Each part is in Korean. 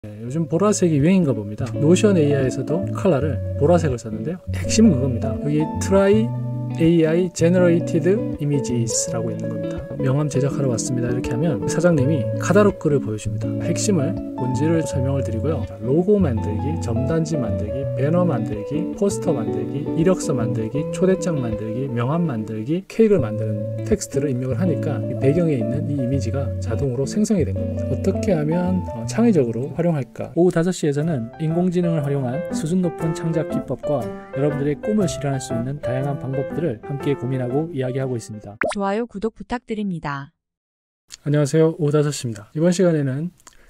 요즘 보라색이 유행인가 봅니다. 노션 AI에서도 컬러를 보라색을 썼는데요. 핵심은 그겁니다. 여기 Try AI Generated Images라고 있는 겁니다. 명함 제작하러 왔습니다. 이렇게 하면 사장님이 카탈로그를 보여줍니다. 핵심을 본질을 설명을 드리고요. 로고 만들기, 점단지 만들기, 배너 만들기, 포스터 만들기, 이력서 만들기, 초대장 만들기, 명함 만들기, 케이크를 만드는 텍스트를 입력을 하니까 이 배경에 있는 이 이미지가 자동으로 생성이 된 겁니다. 어떻게 하면 창의적으로 활용할까? 오후 5시에서는 인공지능을 활용한 수준 높은 창작 기법과 여러분들의 꿈을 실현할 수 있는 다양한 방법들을 함께 고민하고 이야기하고 있습니다. 좋아요, 구독 부탁드립니다. 안녕하세요. 오후 5시입니다. 이번 시간에는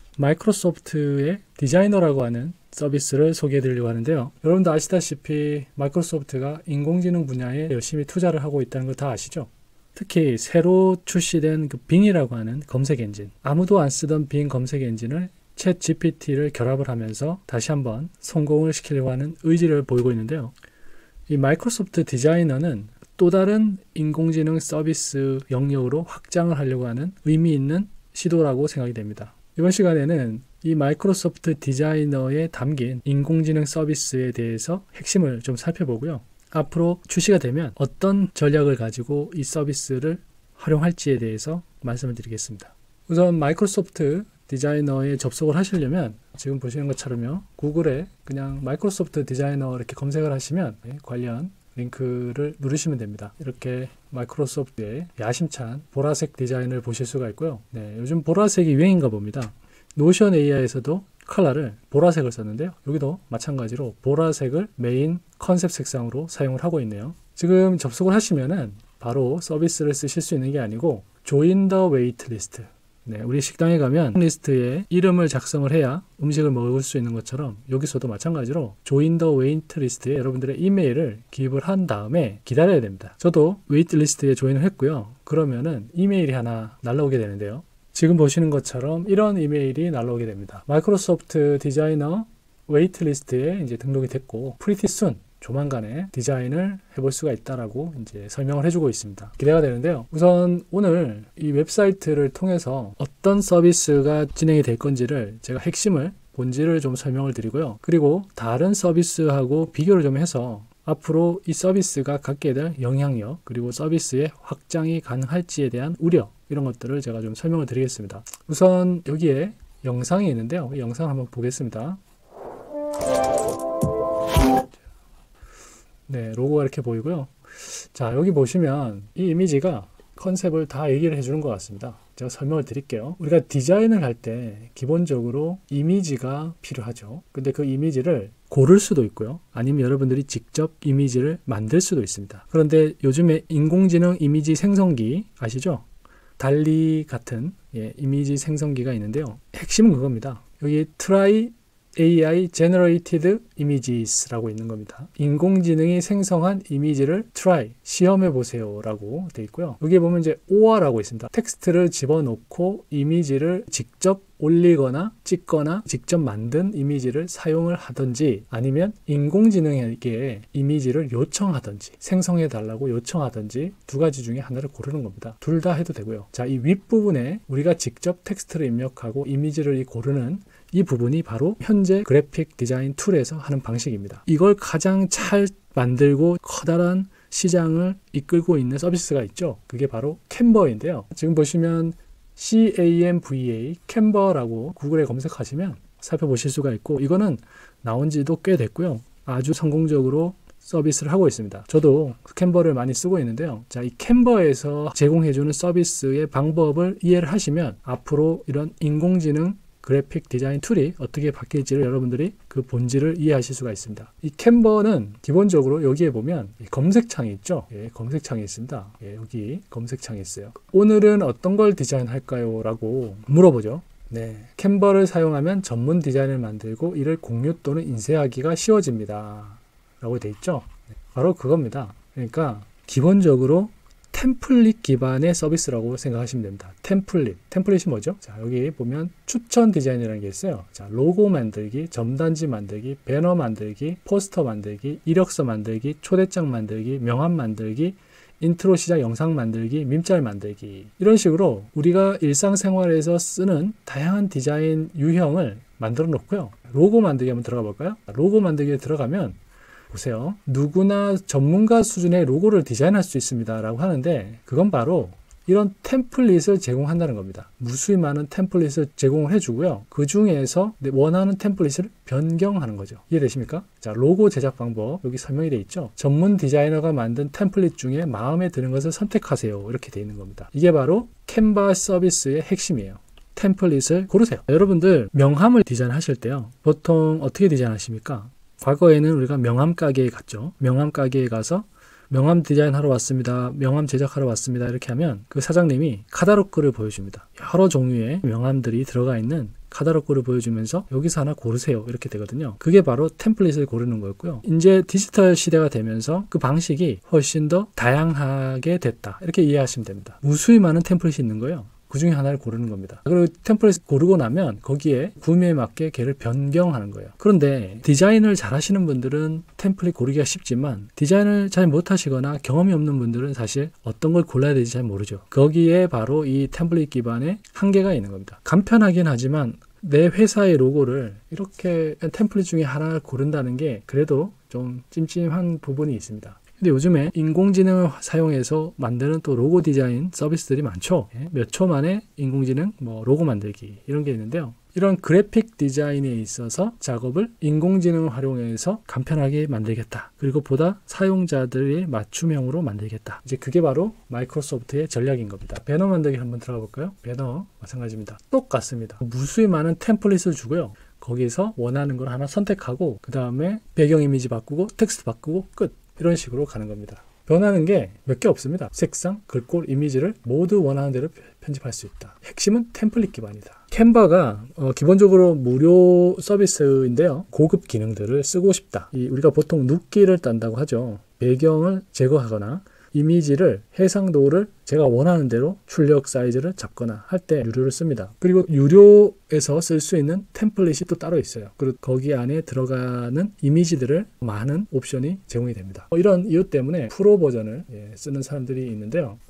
마이크로소프트의 디자이너라고 하는 서비스를 소개해 드리려고 하는데요. 여러분도 아시다시피 마이크로소프트가 인공지능 분야에 열심히 투자를 하고 있다는 걸 다 아시죠? 특히 새로 출시된 그 빙이라고 하는 검색 엔진, 아무도 안 쓰던 빙 검색 엔진을 챗 GPT를 결합을 하면서 다시 한번 성공을 시키려고 하는 의지를 보이고 있는데요. 이 마이크로소프트 디자이너는 또 다른 인공지능 서비스 영역으로 확장을 하려고 하는 의미 있는 시도라고 생각이 됩니다. 이번 시간에는 이 마이크로소프트 디자이너에 담긴 인공지능 서비스에 대해서 핵심을 좀 살펴보고요. 앞으로 출시가 되면 어떤 전략을 가지고 이 서비스를 활용할지에 대해서 말씀을 드리겠습니다. 우선 마이크로소프트 디자이너에 접속을 하시려면 지금 보시는 것처럼요. 구글에 그냥 마이크로소프트 디자이너 이렇게 검색을 하시면 관련 링크를 누르시면 됩니다. 이렇게 마이크로소프트의 야심찬 보라색 디자인을 보실 수가 있고요. 요즘 보라색이 유행인가 봅니다. 노션 AI에서도 컬러를 보라색을 썼는데요. 여기도 마찬가지로 보라색을 메인 컨셉 색상으로 사용을 하고 있네요. 지금 접속을 하시면은 바로 서비스를 쓰실 수 있는 게 아니고 Join the wait list, 우리 식당에 가면 리스트에 이름을 작성을 해야 음식을 먹을 수 있는 것처럼 여기서도 마찬가지로 Join the wait list에 여러분들의 이메일을 기입을 한 다음에 기다려야 됩니다. 저도 웨이트 리스트에 조인을 했고요. 그러면은 이메일이 하나 날라오게 되는데요. 지금 보시는 것처럼 이런 이메일이 날라오게 됩니다. 마이크로소프트 디자이너 웨이트 리스트에 이제 등록이 됐고 pretty soon 조만간에 디자인을 해볼 수가 있다라고 이제 설명을 해주고 있습니다. 기대가 되는데요. 우선 오늘 이 웹사이트를 통해서 어떤 서비스가 진행이 될 건지를 제가 핵심을 본질을 좀 설명을 드리고요. 그리고 다른 서비스하고 비교를 좀 해서 앞으로 이 서비스가 갖게 될 영향력, 그리고 서비스의 확장이 가능할지에 대한 우려, 이런 것들을 제가 좀 설명을 드리겠습니다. 우선 여기에 영상이 있는데요. 이 영상을 한번 보겠습니다. 로고가 이렇게 보이고요. 자, 여기 보시면 이 이미지가 컨셉을 다 얘기를 해주는 것 같습니다. 제가 설명을 드릴게요. 우리가 디자인을 할 때 기본적으로 이미지가 필요하죠. 근데 그 이미지를 고를 수도 있고요. 아니면 여러분들이 직접 이미지를 만들 수도 있습니다. 그런데 요즘에 인공지능 이미지 생성기 아시죠? 달리 같은 이미지 생성기가 있는데요. 핵심은 그겁니다. 여기 Try AI Generated Images라고 있는 겁니다. 인공지능이 생성한 이미지를 try, 시험해 보세요 라고 되어 있고요. 여기에 보면 이제 or라고 있습니다. 텍스트를 집어넣고 이미지를 직접 올리거나 찍거나 직접 만든 이미지를 사용을 하든지, 아니면 인공지능에게 이미지를 요청하든지 생성해 달라고 요청하든지 두 가지 중에 하나를 고르는 겁니다. 둘 다 해도 되고요. 자, 이 윗부분에 우리가 직접 텍스트를 입력하고 이미지를 고르는 이 부분이 바로 현재 그래픽 디자인 툴에서 하는 방식입니다. 이걸 가장 잘 만들고 커다란 시장을 이끌고 있는 서비스가 있죠. 그게 바로 캔버인데요. 지금 보시면 CANVA, 캔버라고 구글에 검색하시면 살펴보실 수가 있고, 이거는 나온 지도 꽤 됐고요. 아주 성공적으로 서비스를 하고 있습니다. 저도 캔버를 많이 쓰고 있는데요. 자, 이 캔버에서 제공해주는 서비스의 방법을 이해를 하시면 앞으로 이런 인공지능 그래픽 디자인 툴이 어떻게 바뀔지를 여러분들이 그 본질을 이해하실 수가 있습니다. 이 캔버는 기본적으로 여기에 보면 검색창이 있죠. 검색창이 있습니다. 여기 검색창이 있어요. 오늘은 어떤 걸 디자인할까요? 라고 물어보죠. 캔버를 사용하면 전문 디자인을 만들고 이를 공유 또는 인쇄하기가 쉬워집니다 라고 되어 있죠. 바로 그겁니다. 그러니까 기본적으로 템플릿 기반의 서비스라고 생각하시면 됩니다. 템플릿이 뭐죠? 자, 여기 보면 추천 디자인이라는 게 있어요. 자, 로고 만들기, 점단지 만들기, 배너 만들기, 포스터 만들기, 이력서 만들기, 초대장 만들기, 명함 만들기, 인트로 시작 영상 만들기, 밈짤 만들기, 이런 식으로 우리가 일상생활에서 쓰는 다양한 디자인 유형을 만들어 놓고요. 로고 만들기 한번 들어가 볼까요? 로고 만들기에 들어가면 보세요. 누구나 전문가 수준의 로고를 디자인할 수 있습니다 라고 하는데, 그건 바로 이런 템플릿을 제공한다는 겁니다. 무수히 많은 템플릿을 제공을 해주고요. 그 중에서 원하는 템플릿을 변경하는 거죠. 이해되십니까? 자, 로고 제작 방법 여기 설명이 되어 있죠. 전문 디자이너가 만든 템플릿 중에 마음에 드는 것을 선택하세요. 이렇게 되어 있는 겁니다. 이게 바로 캔바 서비스의 핵심이에요. 템플릿을 고르세요. 여러분들 명함을 디자인하실 때요. 보통 어떻게 디자인하십니까? 과거에는 우리가 명함 가게에 갔죠. 명함 가게에 가서 명함 디자인하러 왔습니다. 명함 제작하러 왔습니다. 이렇게 하면 그 사장님이 카탈로그를 보여줍니다. 여러 종류의 명함들이 들어가 있는 카탈로그를 보여주면서 여기서 하나 고르세요. 이렇게 되거든요. 그게 바로 템플릿을 고르는 거였고요. 이제 디지털 시대가 되면서 그 방식이 훨씬 더 다양하게 됐다. 이렇게 이해하시면 됩니다. 무수히 많은 템플릿이 있는 거예요. 그 중에 하나를 고르는 겁니다. 그리고 템플릿을 고르고 나면 거기에 구매에 맞게 걔를 변경하는 거예요. 그런데 디자인을 잘 하시는 분들은 템플릿 고르기가 쉽지만 디자인을 잘 못하시거나 경험이 없는 분들은 사실 어떤 걸 골라야 될지 잘 모르죠. 거기에 바로 이 템플릿 기반의 한계가 있는 겁니다. 간편하긴 하지만 내 회사의 로고를 이렇게 템플릿 중에 하나를 고른다는 게 그래도 좀 찜찜한 부분이 있습니다. 근데 요즘에 인공지능을 사용해서 만드는 또 로고 디자인 서비스들이 많죠. 몇 초 만에 인공지능 로고 만들기 이런 게 있는데요. 이런 그래픽 디자인에 있어서 작업을 인공지능을 활용해서 간편하게 만들겠다. 그리고 보다 사용자들의 맞춤형으로 만들겠다. 이제 그게 바로 마이크로소프트의 전략인 겁니다. 배너 만들기 한번 들어가 볼까요? 배너 마찬가지입니다. 똑같습니다. 무수히 많은 템플릿을 주고요. 거기서 원하는 걸 하나 선택하고 그 다음에 배경 이미지 바꾸고 텍스트 바꾸고 끝. 이런 식으로 가는 겁니다. 변하는 게 몇 개 없습니다. 색상, 글꼴, 이미지를 모두 원하는 대로 편집할 수 있다. 핵심은 템플릿 기반이다. 캔바가 기본적으로 무료 서비스인데요. 고급 기능들을 쓰고 싶다. 우리가 보통 눕기를 딴다고 하죠. 배경을 제거하거나 이미지를 해상도를 제가 원하는 대로 출력 사이즈를 잡거나 할 때 유료를 씁니다. 그리고 유료에서 쓸 수 있는 템플릿이 또 따로 있어요. 그리고 거기 안에 들어가는 이미지들을 많은 옵션이 제공이 됩니다. 이런 이유 때문에 프로 버전을 쓰는 사람들이 있는데요.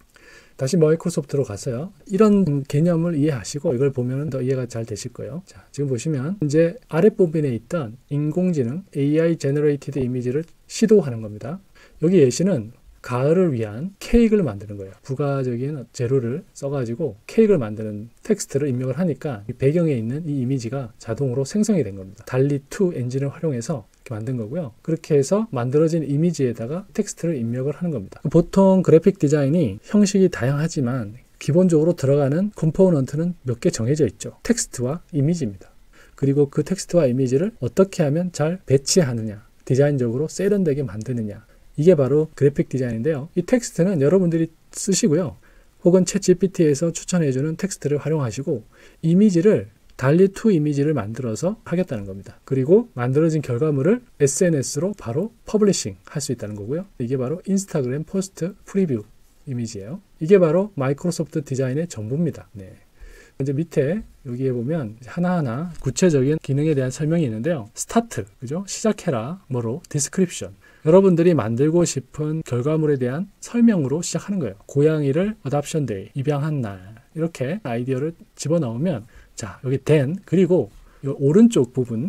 다시 마이크로소프트로 가서요. 이런 개념을 이해하시고 이걸 보면 더 이해가 잘 되실 거예요. 자, 지금 보시면 이제 아랫부분에 있던 인공지능 AI 제너레이티드 이미지를 시도하는 겁니다. 여기 예시는 가을을 위한 케이크를 만드는 거예요. 부가적인 재료를 써가지고 케이크를 만드는 텍스트를 입력을 하니까 이 배경에 있는 이 이미지가 자동으로 생성이 된 겁니다. 달리2 엔진을 활용해서 이렇게 만든 거고요. 그렇게 해서 만들어진 이미지에다가 텍스트를 입력을 하는 겁니다. 보통 그래픽 디자인이 형식이 다양하지만 기본적으로 들어가는 컴포넌트는 몇 개 정해져 있죠. 텍스트와 이미지입니다. 그리고 그 텍스트와 이미지를 어떻게 하면 잘 배치하느냐, 디자인적으로 세련되게 만드느냐, 이게 바로 그래픽 디자인인데요. 이 텍스트는 여러분들이 쓰시고요. 혹은 챗 GPT에서 추천해주는 텍스트를 활용하시고 이미지를 달리2 이미지를 만들어서 하겠다는 겁니다. 그리고 만들어진 결과물을 SNS로 바로 퍼블리싱 할 수 있다는 거고요. 이게 바로 인스타그램 포스트 프리뷰 이미지예요. 이게 바로 마이크로소프트 디자인의 전부입니다. 네. 이제 밑에 여기에 보면 하나하나 구체적인 기능에 대한 설명이 있는데요. 스타트, 그죠? 시작해라, 뭐로? 디스크립션. 여러분들이 만들고 싶은 결과물에 대한 설명으로 시작하는 거예요. 고양이를 어답션 데이, 입양한 날, 이렇게 아이디어를 집어넣으면 자, 여기 then, 그리고 이 오른쪽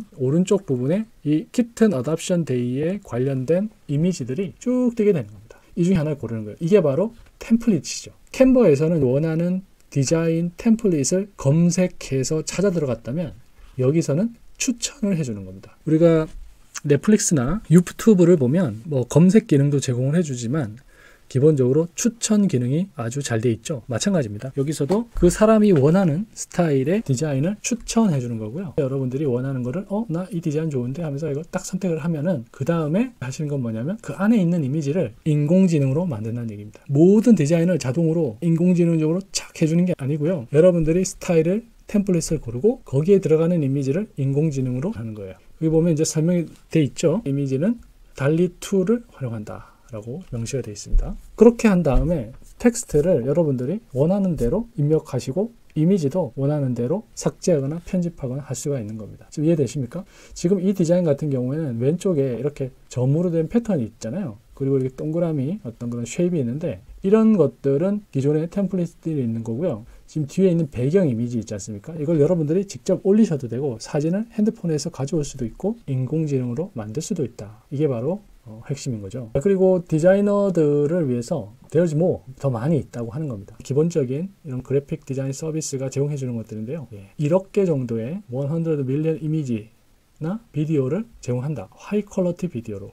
부분에 이 키튼 어답션 데이에 관련된 이미지들이 쭉 뜨게 되는 겁니다. 이 중에 하나를 고르는 거예요. 이게 바로 템플릿이죠. 캔버에서는 원하는 디자인 템플릿을 검색해서 찾아 들어갔다면 여기서는 추천을 해주는 겁니다. 우리가 넷플릭스나 유튜브를 보면 검색 기능도 제공을 해주지만 기본적으로 추천 기능이 아주 잘 돼 있죠. 마찬가지입니다. 여기서도 그 사람이 원하는 스타일의 디자인을 추천해 주는 거고요. 여러분들이 원하는 거를 나 이 디자인 좋은데 하면서 이걸 딱 선택을 하면은 그 다음에 하시는 건 뭐냐면 그 안에 있는 이미지를 인공지능으로 만든다는 얘기입니다. 모든 디자인을 자동으로 인공지능적으로 착 해주는 게 아니고요. 여러분들이 스타일을 템플릿을 고르고 거기에 들어가는 이미지를 인공지능으로 하는 거예요. 여기 보면 이제 설명이 돼 있죠. 이미지는 달리2를 활용한다 라고 명시가 되어 있습니다. 그렇게 한 다음에 텍스트를 여러분들이 원하는 대로 입력하시고 이미지도 원하는 대로 삭제하거나 편집하거나 할 수가 있는 겁니다. 지금 이해되십니까? 지금 이 디자인 같은 경우에는 왼쪽에 이렇게 점으로 된 패턴이 있잖아요. 그리고 이렇게 동그라미 어떤 그런 쉐입이 있는데 이런 것들은 기존의 템플릿들이 있는 거고요. 지금 뒤에 있는 배경 이미지 있지 않습니까? 이걸 여러분들이 직접 올리셔도 되고 사진을 핸드폰에서 가져올 수도 있고 인공지능으로 만들 수도 있다. 이게 바로 핵심인 거죠. 그리고 디자이너들을 위해서 There's more, 더 많이 있다고 하는 겁니다. 기본적인 이런 그래픽 디자인 서비스가 제공해 주는 것들인데요. 1억 개 정도의 100 million 이미지나 비디오를 제공한다. 하이 퀄리티 비디오로.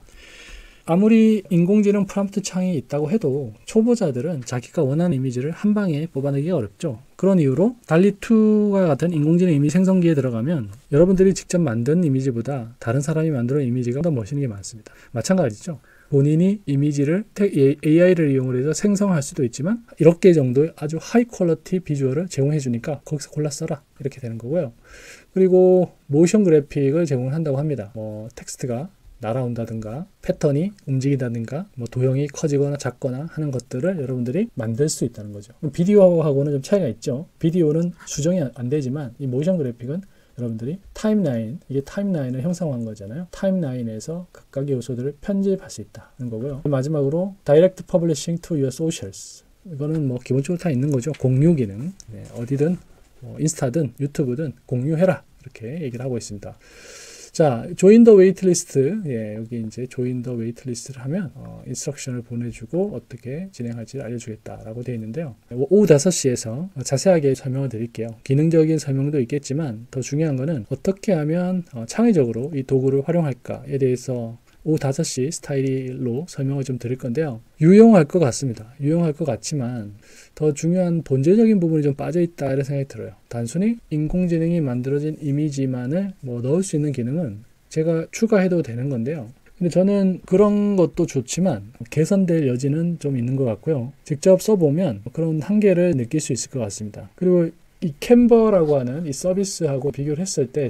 아무리 인공지능 프롬프트 창이 있다고 해도 초보자들은 자기가 원하는 이미지를 한 방에 뽑아내기가 어렵죠. 그런 이유로 달리2와 같은 인공지능 이미지 생성기에 들어가면 여러분들이 직접 만든 이미지보다 다른 사람이 만든 이미지가 더 멋있는 게 많습니다. 마찬가지죠. 본인이 이미지를 AI를 이용해서 생성할 수도 있지만 1억 개 정도의 아주 하이 퀄리티 비주얼을 제공해 주니까 거기서 골라 써라 이렇게 되는 거고요. 그리고 모션 그래픽을 제공한다고 합니다. 텍스트가 날아온다든가 패턴이 움직인다든가 도형이 커지거나 작거나 하는 것들을 여러분들이 만들 수 있다는 거죠. 비디오하고는 좀 차이가 있죠. 비디오는 수정이 안 되지만 이 모션 그래픽은 여러분들이 타임라인, 이게 타임라인을 형성한 거잖아요. 타임라인에서 각각의 요소들을 편집할 수 있다는 거고요. 마지막으로 Direct Publishing to your socials. 이거는 기본적으로 다 있는 거죠. 공유 기능. 어디든 인스타든 유튜브든 공유해라 이렇게 얘기를 하고 있습니다. 자, join the waitlist. 여기 이제 join the waitlist를 하면 인스트럭션을 보내주고 어떻게 진행할지를 알려주겠다라고 되어 있는데요. 오후 5시에서 자세하게 설명을 드릴게요. 기능적인 설명도 있겠지만 더 중요한 거는 어떻게 하면 창의적으로 이 도구를 활용할까에 대해서 오후 5시 스타일로 설명을 좀 드릴 건데요. 유용할 것 같습니다. 유용할 것 같지만 더 중요한 본질적인 부분이 좀 빠져있다 이런 생각이 들어요. 단순히 인공지능이 만들어진 이미지만을 넣을 수 있는 기능은 제가 추가해도 되는 건데요. 근데 저는 그런 것도 좋지만 개선될 여지는 좀 있는 것 같고요. 직접 써보면 그런 한계를 느낄 수 있을 것 같습니다. 그리고 이 캔버라고 하는 이 서비스하고 비교를 했을 때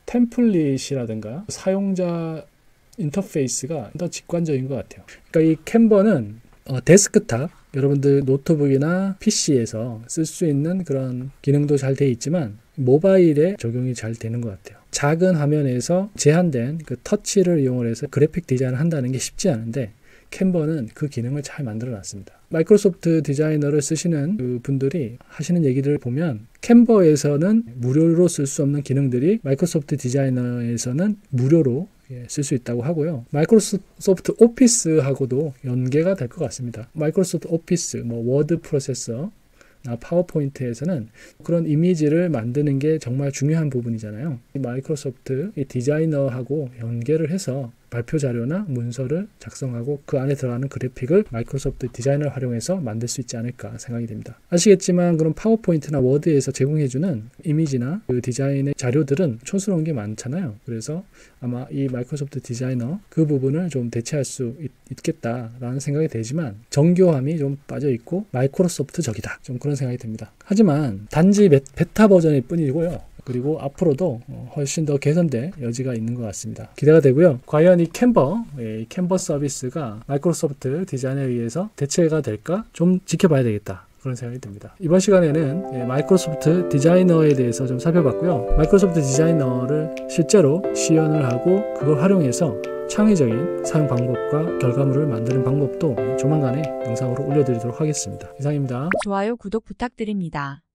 템플릿이라든가 사용자 인터페이스가 더 직관적인 것 같아요. 그러니까 이 캔버는 데스크탑, 여러분들 노트북이나 PC에서 쓸 수 있는 그런 기능도 잘 되어 있지만 모바일에 적용이 잘 되는 것 같아요. 작은 화면에서 제한된 그 터치를 이용해서 그래픽 디자인을 한다는 게 쉽지 않은데 캔버는 그 기능을 잘 만들어 놨습니다. 마이크로소프트 디자이너를 쓰시는 그 분들이 하시는 얘기를 보면 캔버에서는 무료로 쓸 수 없는 기능들이 마이크로소프트 디자이너에서는 무료로 쓸 수 있다고 하고요. 마이크로소프트 오피스하고도 연계가 될 것 같습니다. 마이크로소프트 오피스, 워드 프로세서, 파워포인트에서는 그런 이미지를 만드는 게 정말 중요한 부분이잖아요. 이 마이크로소프트 이 디자이너하고 연계를 해서 발표 자료나 문서를 작성하고 그 안에 들어가는 그래픽을 마이크로소프트 디자이너를 활용해서 만들 수 있지 않을까 생각이 됩니다. 아시겠지만 그런 파워포인트나 워드에서 제공해주는 이미지나 그 디자인의 자료들은 촌스러운 게 많잖아요. 그래서 아마 이 마이크로소프트 디자이너 그 부분을 좀 대체할 수 있겠다라는 생각이 되지만 정교함이 좀 빠져있고 마이크로소프트적이다. 좀 그런 생각이 듭니다. 하지만 단지 베타 버전일 뿐이고요. 그리고 앞으로도 훨씬 더 개선될 여지가 있는 것 같습니다. 기대가 되고요. 과연 이 캔버 서비스가 마이크로소프트 디자인에 의해서 대체가 될까? 좀 지켜봐야 되겠다. 그런 생각이 듭니다. 이번 시간에는 마이크로소프트 디자이너에 대해서 좀 살펴봤고요. 마이크로소프트 디자이너를 실제로 시연을 하고 그걸 활용해서 창의적인 사용 방법과 결과물을 만드는 방법도 조만간에 영상으로 올려드리도록 하겠습니다. 이상입니다. 좋아요, 구독 부탁드립니다.